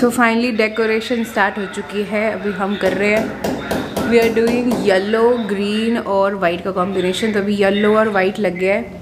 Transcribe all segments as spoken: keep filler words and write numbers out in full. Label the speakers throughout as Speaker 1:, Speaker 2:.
Speaker 1: So finally decoration start हो चुकी है। अभी हम कर रहे हैं, we are doing yellow, green और वाइट का कॉम्बिनेशन। तो अभी येलो और वाइट लग गया है।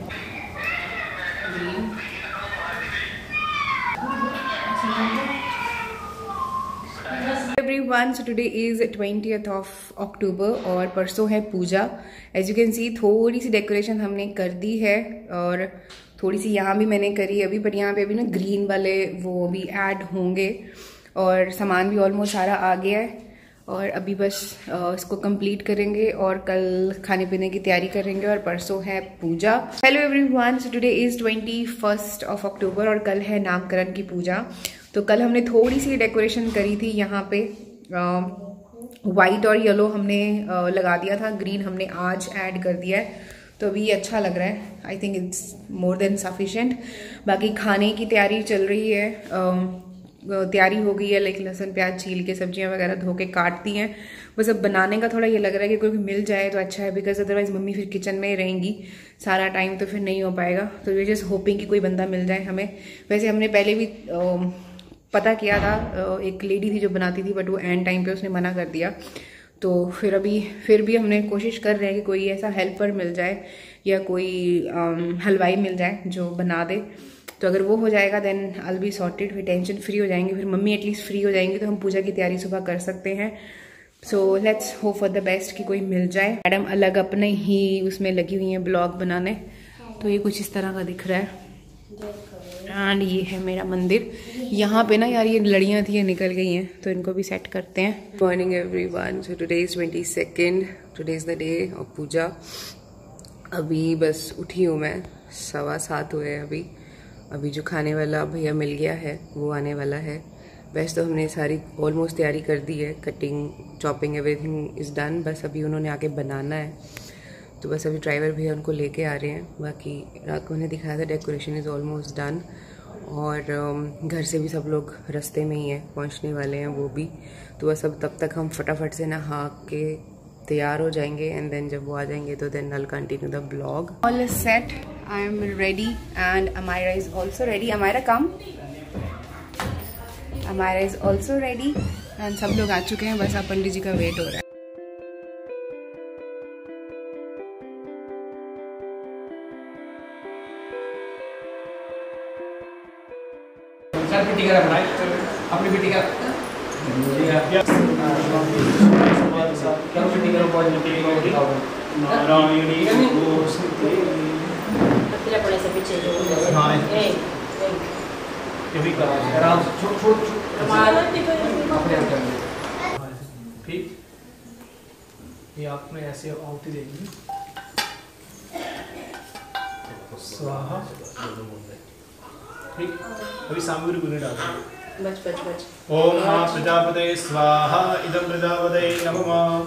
Speaker 1: Everyone, so today is twentieth of October और परसों है पूजा। एज यू कैन सी थोड़ी सी डेकोरेशन हमने कर दी है और थोड़ी सी यहाँ भी मैंने करी अभी, बट यहाँ पे अभी ना ग्रीन वाले वो भी ऐड होंगे और सामान भी ऑलमोस्ट सारा आ गया है और अभी बस इसको कंप्लीट करेंगे और कल खाने पीने की तैयारी करेंगे और परसों है पूजा। Hello everyone, so today is twenty first of October और कल है नामकरण की पूजा। तो कल हमने थोड़ी सी डेकोरेशन करी थी यहाँ पे, वाइट और येलो हमने आ, लगा दिया था, ग्रीन हमने आज ऐड कर दिया है। तो अभी अच्छा लग रहा है, I think it's more than sufficient. बाकी खाने की तैयारी चल रही है, तैयारी हो गई है, लाइक लहसुन प्याज छील के सब्जियां वगैरह धो के काट दी हैं। बस अब बनाने का थोड़ा ये लग रहा है कि कोई भी मिल जाए तो अच्छा है, बिकॉज अदरवाइज मम्मी फिर किचन में रहेंगी सारा टाइम, तो फिर नहीं हो पाएगा। तो वी जस्ट होपिंग कि कोई बंदा मिल जाए हमें। वैसे हमने पहले भी आ, पता किया था, एक लेडी थी जो बनाती थी, बट वो एंड टाइम पे उसने मना कर दिया। तो फिर अभी फिर भी हमने कोशिश कर रहे हैं कि कोई ऐसा हेल्पर मिल जाए या कोई हलवाई मिल जाए जो बना दे। तो अगर वो हो जाएगा देन आई बी सॉर्टेड, फिर टेंशन फ्री हो जाएंगे, फिर मम्मी एटलीस्ट फ्री हो जाएंगी तो हम पूजा की तैयारी सुबह कर सकते हैं। So let's hope for the best कि कोई मिल जाए। मैडम अलग अपने ही उसमें लगी हुई हैं ब्लॉग बनाने। तो ये कुछ इस तरह का दिख रहा है एंड ये है मेरा मंदिर। यहाँ पे ना यार ये लड़ियाँ थी, ये निकल गई हैं, तो इनको भी सेट करते हैं। Morning everyone, so today is twenty second, today is the day of puja. अभी बस उठी हूँ मैं, सवा सात हुए अभी। अभी जो खाने वाला भैया मिल गया है वो आने वाला है। वैसे तो हमने सारी ऑलमोस्ट तैयारी कर दी है, cutting chopping everything is done, बस अभी उन्होंने आके बनाना है। तो बस अभी ड्राइवर भैया उनको लेके आ रहे हैं। बाकी रात को उन्हें दिखाया था डेकोरेशन इज़ ऑलमोस्ट डन और घर से भी सब लोग रास्ते में ही हैं, पहुंचने वाले हैं वो भी। तो बस अब तब तक हम फटाफट से नहा के तैयार हो जाएंगे एंड देन जब वो आ जाएंगे तो then I'll continue the vlog. All is set. I am ready and Amira is also ready. Amira come. Amira is also ready and सब लोग आ चुके हैं, बस अब पंडित जी का वेट हो रहा है।
Speaker 2: बेटी का अपनी बेटी का ठीक, ये आपने ऐसे आउटी देगी स्वाहा। ठीक, अभी सामग्री गुने डालते हैं। बच बच बच। ओम नमः प्रजापते स्वाहा, इदं प्रजापते नमः।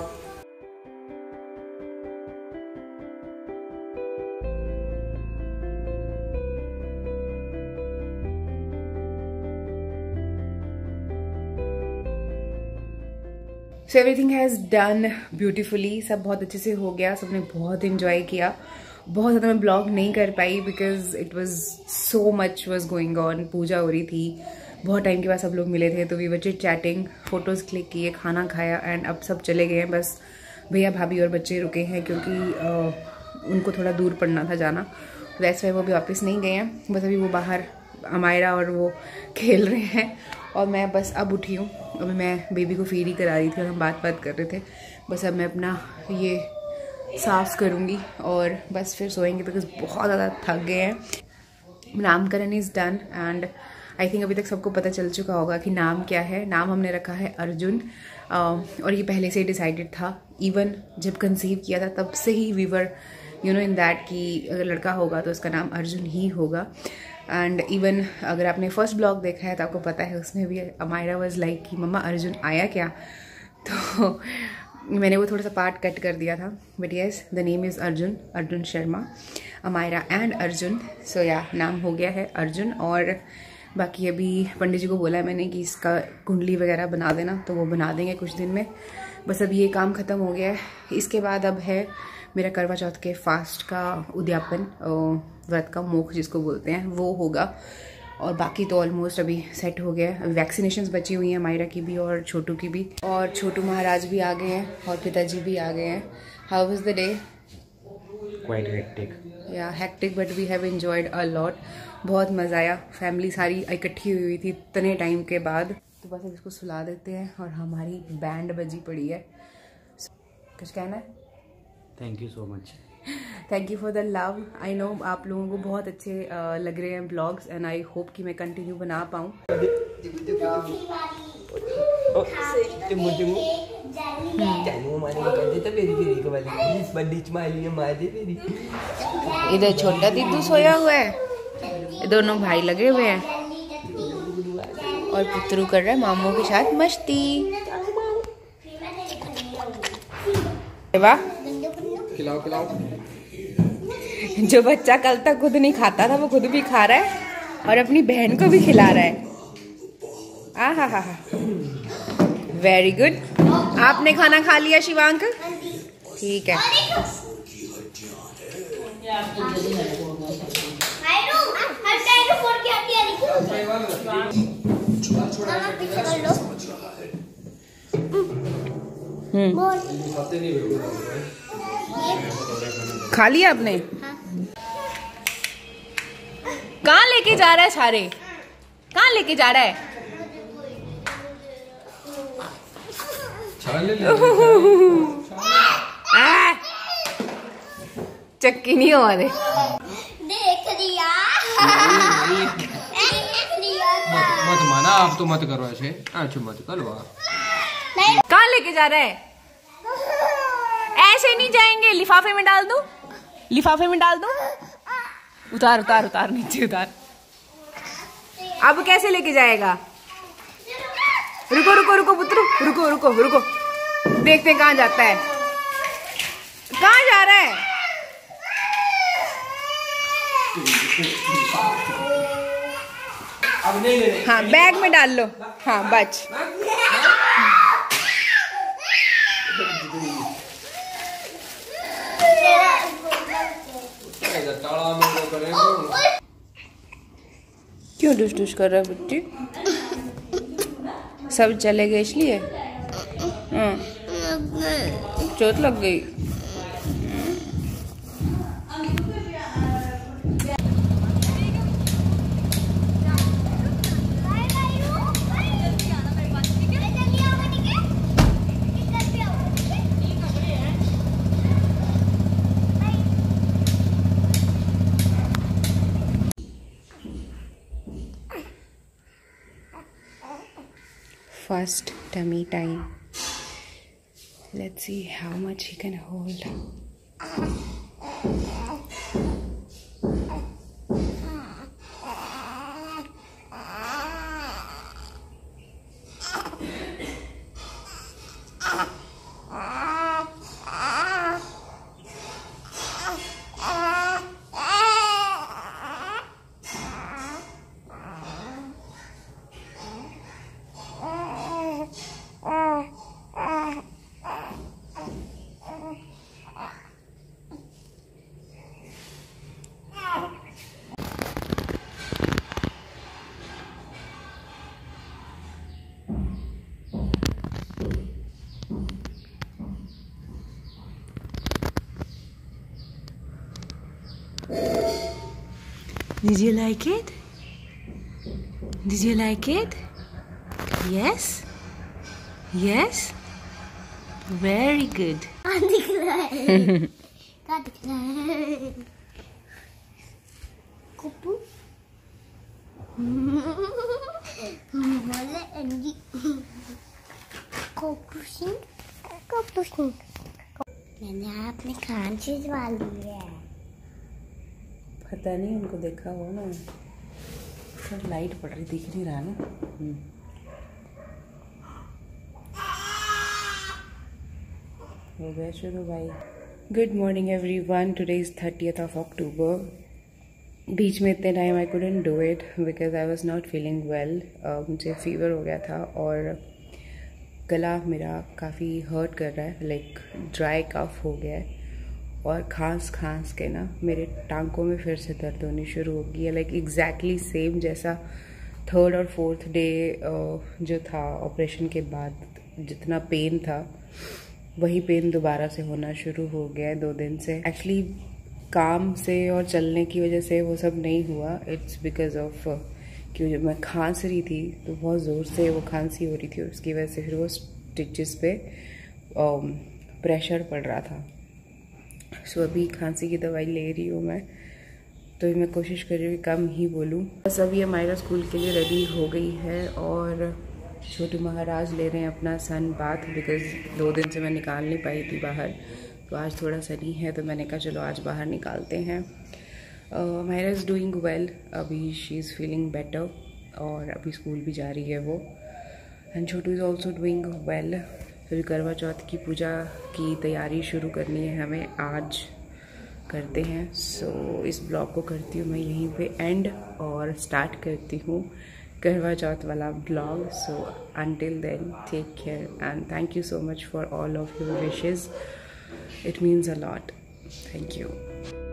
Speaker 1: So everything has done beautifully, सब बहुत अच्छे से हो गया, सबने बहुत इन्जॉय किया। बहुत ज़्यादा मैं ब्लॉग नहीं कर पाई because it was so much was going on. पूजा हो रही थी, बहुत टाइम के बाद सब लोग मिले थे, तो we were chit chatting, photos click किए, खाना खाया एंड अब सब चले गए हैं। बस भैया भाभी और बच्चे रुके हैं क्योंकि आ, उनको थोड़ा दूर पड़ना था जाना, तो दैट्स वाई वो भी वापस नहीं गए हैं। बस अभी वो बाहर अमायरा और वो खेल रहे हैं और मैं बस अब उठी हूँ। अभी मैं बेबी को फीड ही करा रही थी और हम बात बात कर रहे थे। बस अब मैं अपना ये साफ करूँगी और बस फिर सोएंगे बिकॉज बहुत ज़्यादा थक गए हैं। नामकरण is done and I think अभी तक सबको पता चल चुका होगा कि नाम क्या है। नाम हमने रखा है अर्जुन और ये पहले से ही डिसाइडेड था। इवन जब कंसीव किया था तब से ही we were you know in that कि अगर लड़का होगा तो उसका नाम अर्जुन ही होगा। एंड इवन अगर आपने फर्स्ट ब्लॉग देखा है तो आपको पता है उसमें भी अमायरा वाज लाइक कि मम्मा अर्जुन आया क्या, तो मैंने वो थोड़ा सा पार्ट कट कर दिया था। But yes, the name is Arjun, Arjun Sharma, Amayra and Arjun. So yeah नाम हो गया है अर्जुन। और बाकी अभी पंडित जी को बोला है मैंने कि इसका कुंडली वगैरह बना देना, तो वो बना देंगे कुछ दिन में। बस अब ये काम ख़त्म हो गया है। इसके बाद अब है मेरा करवा चौथ के फास्ट का उद्यापन, व्रत का मोक्ष जिसको बोलते हैं, वो होगा। और बाकी तो ऑलमोस्ट अभी सेट हो गया है। अभी वैक्सीनेशंस बची हुई हैं, मायरा की भी और छोटू की भी, और छोटू महाराज भी आ गए हैं और पिताजी भी आ गए हैं। How was the day?
Speaker 2: Quite hectic.
Speaker 1: Yeah hectic but we have enjoyed a lot. बहुत मज़ा आया, फैमिली सारी इकट्ठी हुई हुई थी इतने टाइम के बाद। तो बस अब इसको सुला देते हैं और हमारी बैंड बजी पड़ी है। कुछ कहना है?
Speaker 2: Thank you so much.
Speaker 1: Thank you for the love. I know आप लोगों को बहुत अच्छे uh, लग रहे हैं ब्लॉग्स एंड आई होप कि मैं कंटिन्यू बना पाऊँ। इधर छोटा दीदू सोया हुआ है, ये दोनों भाई लगे हुए हैं और पुत्रू कर रहा है मामू के साथ मस्ती। वाह,
Speaker 2: खिलाओ खिलाओ।
Speaker 1: जो बच्चा कल तक खुद नहीं खाता था वो खुद भी खा रहा है और अपनी बहन को भी खिला रहा है। आ हा हा हा, वेरी गुड। आपने खाना खा लिया शिवांक? ठीक है। खा लिया आपने? हाँ। कहाँ लेके जा रहा है सारे? कहाँ लेके जा रहा है? चक्की नहीं हो रहे।
Speaker 3: देख लिया।
Speaker 2: मत मत माना, आप तो मत करो ऐसे। अच्छा मत करो।
Speaker 1: कहाँ लेके जा रहा है? ऐसे नहीं जाएंगे, लिफाफे में डाल दूं? लिफाफे में डाल दूं? उतार उतार उतार, नीचे उतार। अब कैसे लेके जाएगा? रुको रुको रुको पुत्र, रुको रुको रुको, देखते कहाँ जाता है। कहाँ जा रहा है?
Speaker 2: अब नहीं नहीं।
Speaker 1: हाँ बैग में डाल लो। हाँ बच। क्यों डुश डुश कर रहा है बुच्ची? सब चले गए इसलिए? हाँ, चोट लग गई। First tummy time. Let's see how much he can hold. Did you like it? Did you like it? Yes? Yes? Very good.
Speaker 3: दिख रहा है। क्या दिख रहा है? कुप्पू। बोले एंडी। कुप्पू सिंह। कुप्पू सिंह। मैंने आपने कान छिदवा ली है।
Speaker 1: पता नहीं, उनको देखा हो ना, तो लाइट पड़ रही, दिख नहीं रहा ना। हो गया शुरू भाई। Good morning everyone, today is thirtieth of October. बीच में इतने time I couldn't do it because I was not feeling well. मुझे फीवर हो गया था और गला मेरा काफ़ी हर्ट कर रहा है, लाइक ड्राई कफ हो गया है और खांस खांस के ना मेरे टांगों में फिर से दर्द होनी शुरू हो गई है। लाइक एग्जैक्टली सेम जैसा थर्ड और फोर्थ डे जो था ऑपरेशन के बाद जितना पेन था, वही पेन दोबारा से होना शुरू हो गया है दो दिन से। एक्चुअली काम से और चलने की वजह से वो सब नहीं हुआ, इट्स बिकॉज ऑफ कि जब मैं खांस रही थी तो बहुत ज़ोर से वो खांसी हो रही थी और उसकी वजह से फिर वो स्टिचेस पे प्रेशर पड़ रहा था। सो अभी खांसी की दवाई ले रही हूँ मैं, तो मैं कोशिश कर रही हूँ कम ही बोलूँ। बस अभी हमारा स्कूल के लिए रेडी हो गई है और छोटू महाराज ले रहे हैं अपना सन बाथ, बिकॉज दो दिन से मैं निकाल नहीं पाई थी बाहर, तो आज थोड़ा सनी है तो मैंने कहा चलो आज बाहर निकालते हैं। मायरा इज़ डूइंग वेल, अभी शी इज़ फीलिंग बेटर और अभी स्कूल भी जा रही है वो। And Chhotu is also doing well. फिर करवा चौथ की पूजा की तैयारी शुरू करनी है हमें, आज करते हैं। सो so, इस ब्लॉग को करती हूँ मैं यहीं पे एंड और स्टार्ट करती हूँ करवा चौथ वाला blog. So until then take care and thank you so much for all of your wishes, it means a lot. Thank you.